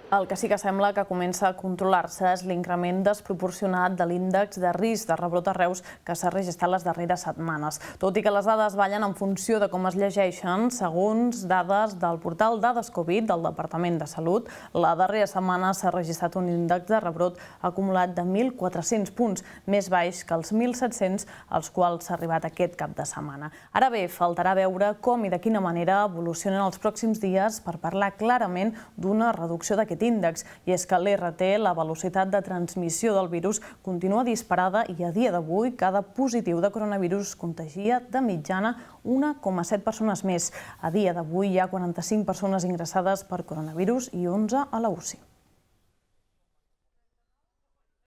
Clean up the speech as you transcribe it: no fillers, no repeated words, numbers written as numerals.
El que sí que sembla que comença a controlar-se és l'increment desproporcionat de l'índex de risc de rebrot a Reus que s'ha registrat les darreres setmanes. Tot i que les dades ballen en funció de com es llegeixen, segons dades del portal Dades Covid del Departament de Salut, la darrera setmana s'ha registrat un índex de rebrot acumulat de 1.400 punts, més baix que els 1.700 als quals s'ha arribat aquest cap de setmana. Ara bé, faltarà veure com i de quina manera evolucionen els pròxims dies per parlar clarament d'una reducció d'aquest índex, i és que a l'RT la velocitat de transmissió del virus continua disparada i a dia d'avui cada positiu de coronavirus contagia de mitjana 1,7 persones més. A dia d'avui hi ha 45 persones ingressades per coronavirus i 11 a la UCI.